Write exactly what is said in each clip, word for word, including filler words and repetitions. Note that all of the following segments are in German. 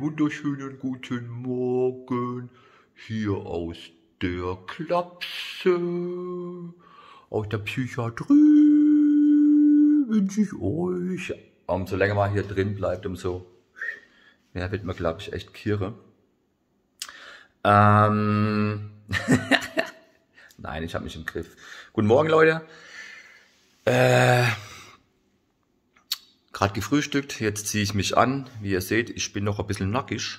wunderschönen guten Morgen hier aus der Klapse, aus der Psychiatrie wünsche ich euch. Umso länger man hier drin bleibt, umso mehr wird man, glaube ich, echt kirre. Ähm Nein, ich habe mich im Griff. Guten Morgen, Leute. Äh, Gerade gefrühstückt, jetzt ziehe ich mich an. Wie ihr seht, ich bin noch ein bisschen nackig.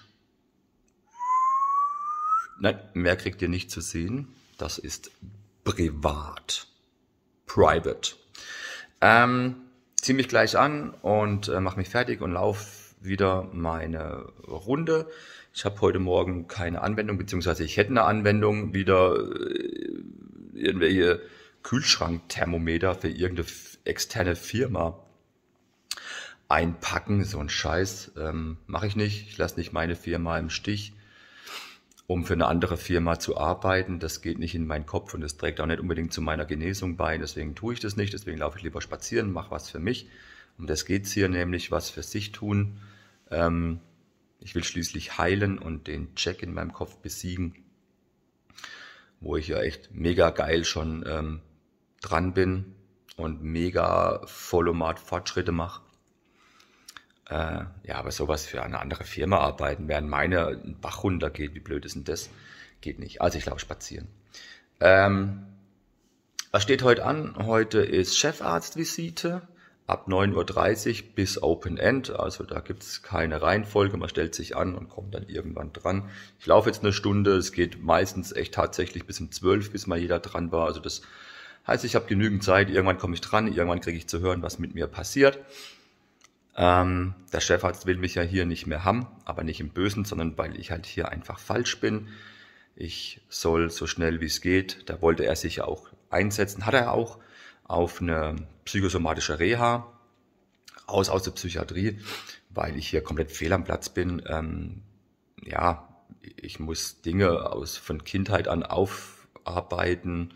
Nein, mehr kriegt ihr nicht zu sehen. Das ist privat. Private. Ähm, ziehe mich gleich an und äh, mache mich fertig und laufe wieder meine Runde. Ich habe heute Morgen keine Anwendung, beziehungsweise ich hätte eine Anwendung, wieder äh, irgendwelche Kühlschrankthermometer für irgendeine externe Firma einpacken. So ein Scheiß ähm, mache ich nicht. Ich lasse nicht meine Firma im Stich, um für eine andere Firma zu arbeiten. Das geht nicht in meinen Kopf und das trägt auch nicht unbedingt zu meiner Genesung bei. Deswegen tue ich das nicht. Deswegen laufe ich lieber spazieren, mache was für mich. Um das geht's hier, nämlich was für sich tun. Ähm, ich will schließlich heilen und den Check in meinem Kopf besiegen, wo ich ja echt mega geil schon ähm, dran bin und mega Vollaumat Fortschritte mache. Äh, ja, aber sowas für eine andere Firma arbeiten, während meine einen Bach runtergeht, wie blöd ist denn das? Geht nicht. Also ich laufe spazieren. Ähm, was steht heute an? Heute ist Chefarztvisite ab neun Uhr dreißig bis Open End. Also da gibt es keine Reihenfolge. Man stellt sich an und kommt dann irgendwann dran. Ich laufe jetzt eine Stunde. Es geht meistens echt tatsächlich bis um zwölf, bis mal jeder dran war. Also das heißt, ich habe genügend Zeit. Irgendwann komme ich dran. Irgendwann kriege ich zu hören, was mit mir passiert. Ähm, der Chefarzt will mich ja hier nicht mehr haben, aber nicht im Bösen, sondern weil ich halt hier einfach falsch bin. Ich soll so schnell wie es geht, da wollte er sich ja auch einsetzen, hat er auch, auf eine psychosomatische Reha, raus aus der Psychiatrie, weil ich hier komplett fehl am Platz bin. Ähm, ja, ich muss Dinge aus von Kindheit an aufarbeiten.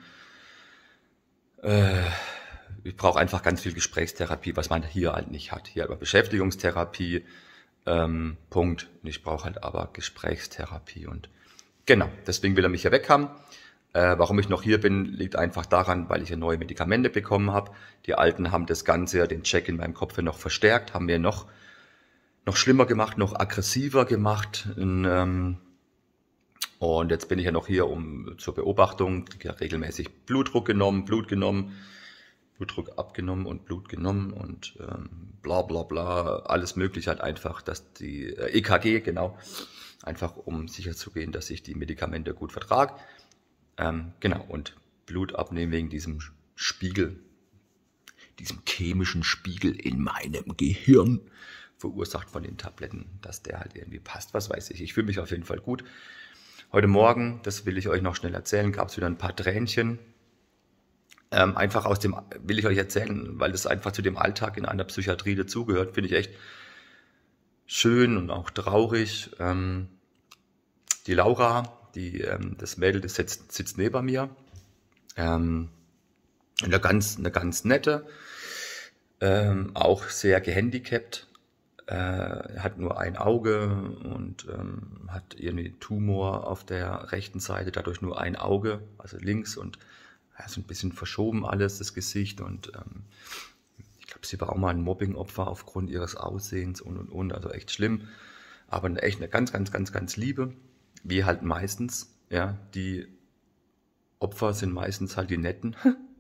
Äh, Ich brauche einfach ganz viel Gesprächstherapie, was man hier halt nicht hat. Hier aber Beschäftigungstherapie, ähm, Punkt. Und ich brauche halt aber Gesprächstherapie. Und genau, deswegen will er mich hier weg haben. Äh, warum ich noch hier bin, liegt einfach daran, weil ich hier neue Medikamente bekommen habe. Die alten haben das Ganze, den Check in meinem Kopf noch verstärkt, haben mir noch, noch schlimmer gemacht, noch aggressiver gemacht. Und, ähm, und jetzt bin ich ja noch hier um zur Beobachtung, ja regelmäßig Blutdruck genommen, Blut genommen. Blutdruck abgenommen und Blut genommen und ähm, bla bla bla, alles mögliche halt einfach, dass die äh, E K G, genau, einfach um sicherzugehen, dass ich die Medikamente gut vertrage. Ähm, genau, und Blut abnehmen wegen diesem Spiegel, diesem chemischen Spiegel in meinem Gehirn, verursacht von den Tabletten, dass der halt irgendwie passt, was weiß ich. Ich fühle mich auf jeden Fall gut. Heute Morgen, das will ich euch noch schnell erzählen, gab es wieder ein paar Tränchen. Ähm, einfach aus dem, will ich euch erzählen, weil das einfach zu dem Alltag in einer Psychiatrie dazugehört, finde ich echt schön und auch traurig. Ähm, die Laura, die, ähm, das Mädel, das sitzt, sitzt neben mir, ähm, eine ganz, eine ganz nette, ähm, auch sehr gehandicapt, äh, hat nur ein Auge und ähm, hat irgendwie Tumor auf der rechten Seite, dadurch nur ein Auge, also links und ja, so ein bisschen verschoben alles, das Gesicht und ähm, ich glaube, sie war auch mal ein Mobbing-Opfer aufgrund ihres Aussehens und und und, also echt schlimm, aber eine, echt eine ganz, ganz, ganz, ganz liebe, wie halt meistens, ja, die Opfer sind meistens halt die Netten.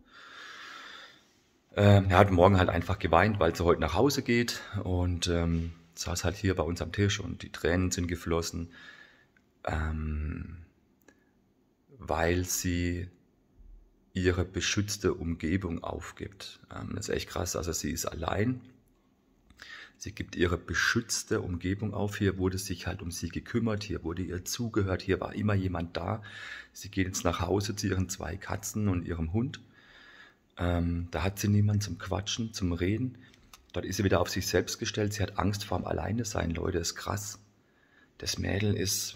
ähm, er hat morgen halt einfach geweint, weil sie heute nach Hause geht und ähm, saß halt hier bei uns am Tisch und die Tränen sind geflossen, ähm, weil sie ihre beschützte Umgebung aufgibt. Das ist echt krass, also sie ist allein. Sie gibt ihre beschützte Umgebung auf. Hier wurde sich halt um sie gekümmert, hier wurde ihr zugehört, hier war immer jemand da. Sie geht jetzt nach Hause zu ihren zwei Katzen und ihrem Hund. Ähm, da hat sie niemanden zum Quatschen, zum Reden. Dort ist sie wieder auf sich selbst gestellt. Sie hat Angst vorm Alleinesein, Leute, ist krass. Das Mädel ist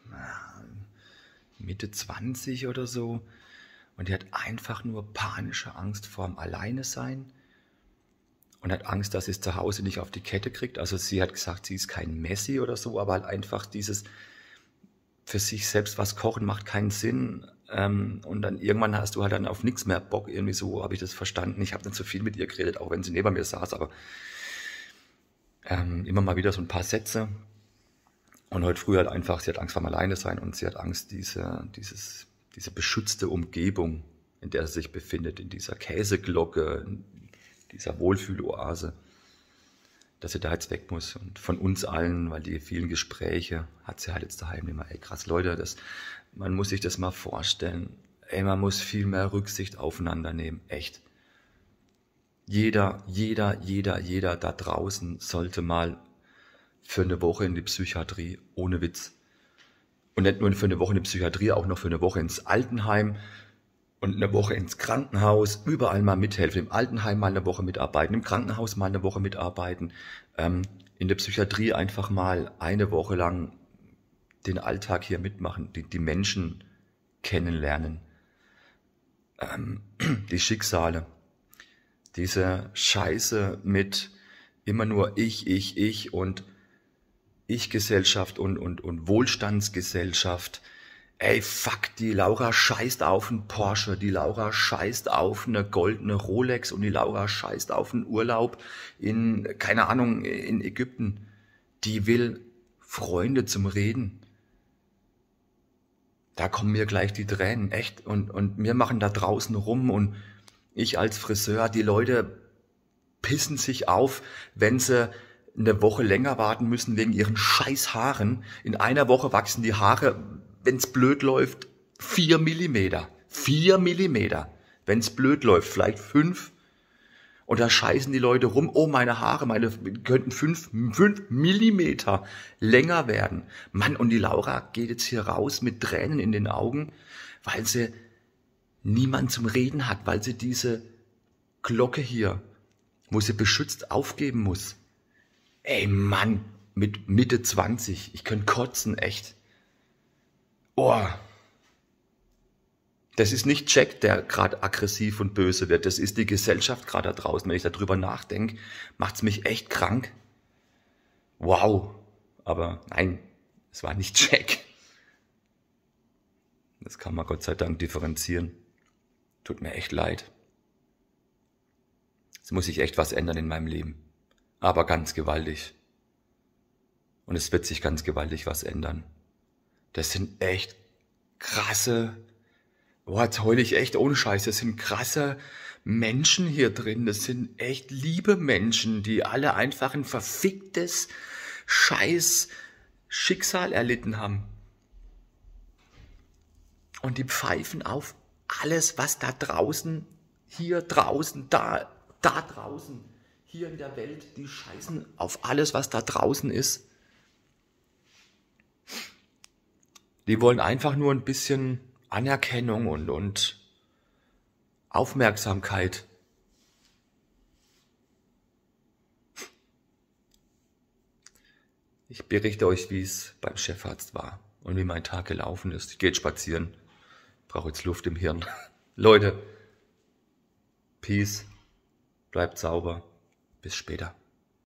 äh, Mitte zwanzig oder so. Und die hat einfach nur panische Angst vorm Alleinesein und hat Angst, dass sie es zu Hause nicht auf die Kette kriegt. Also sie hat gesagt, sie ist kein Messi oder so, aber halt einfach dieses für sich selbst was kochen macht keinen Sinn. Ähm, und dann irgendwann hast du halt dann auf nichts mehr Bock. Irgendwie so habe ich das verstanden. Ich habe nicht so viel mit ihr geredet, auch wenn sie neben mir saß, aber ähm, immer mal wieder so ein paar Sätze. Und heute früh halt einfach, sie hat Angst vor dem Alleine-Sein und sie hat Angst, diese, dieses, diese beschützte Umgebung, in der sie sich befindet, in dieser Käseglocke, in dieser Wohlfühloase, dass sie da jetzt weg muss. Und von uns allen, weil die vielen Gespräche hat sie halt jetzt daheim immer, ey krass, Leute, das, man muss sich das mal vorstellen, ey, man muss viel mehr Rücksicht aufeinander nehmen, echt. Jeder, jeder, jeder, jeder da draußen sollte mal für eine Woche in die Psychiatrie, ohne Witz. Und nicht nur für eine Woche in die Psychiatrie, auch noch für eine Woche ins Altenheim und eine Woche ins Krankenhaus, überall mal mithelfen. Im Altenheim mal eine Woche mitarbeiten, im Krankenhaus mal eine Woche mitarbeiten, ähm, in der Psychiatrie einfach mal eine Woche lang den Alltag hier mitmachen, die, die Menschen kennenlernen, ähm, die Schicksale, diese Scheiße mit immer nur ich, ich, ich und Ich-Gesellschaft und, und, und Wohlstandsgesellschaft. Ey, fuck, die Laura scheißt auf einen Porsche, die Laura scheißt auf eine goldene Rolex und die Laura scheißt auf einen Urlaub in, keine Ahnung, in Ägypten. Die will Freunde zum Reden. Da kommen mir gleich die Tränen, echt. Und, und wir machen da draußen rum und ich als Friseur, die Leute pissen sich auf, wenn sie eine Woche länger warten müssen wegen ihren scheiß Haaren. In einer Woche wachsen die Haare, wenn's blöd läuft, vier Millimeter. Vier Millimeter. Wenn's blöd läuft, vielleicht fünf. Und da scheißen die Leute rum, oh, meine Haare, meine könnten fünf, fünf Millimeter länger werden. Mann, und die Laura geht jetzt hier raus mit Tränen in den Augen, weil sie niemand zum Reden hat, weil sie diese Glocke hier, wo sie beschützt aufgeben muss. Ey Mann, mit Mitte zwanzig, ich könnte kotzen, echt. Oh, das ist nicht Jack, der gerade aggressiv und böse wird, das ist die Gesellschaft gerade da draußen. Wenn ich darüber nachdenke, macht's mich echt krank. Wow, aber nein, es war nicht Jack. Das kann man Gott sei Dank differenzieren. Tut mir echt leid. Es muss sich echt was ändern in meinem Leben. Aber ganz gewaltig. Und es wird sich ganz gewaltig was ändern. Das sind echt krasse, boah, jetzt heule ich echt ohne Scheiß, das sind krasse Menschen hier drin. Das sind echt liebe Menschen, die alle einfach ein verficktes Scheiß Schicksal erlitten haben. Und die pfeifen auf alles, was da draußen, hier draußen, da, da draußen, hier in der Welt, die scheißen auf alles, was da draußen ist. Die wollen einfach nur ein bisschen Anerkennung und, und Aufmerksamkeit. Ich berichte euch, wie es beim Chefarzt war und wie mein Tag gelaufen ist. Ich gehe jetzt spazieren, brauche jetzt Luft im Hirn. Leute, Peace, bleibt sauber. Bis später.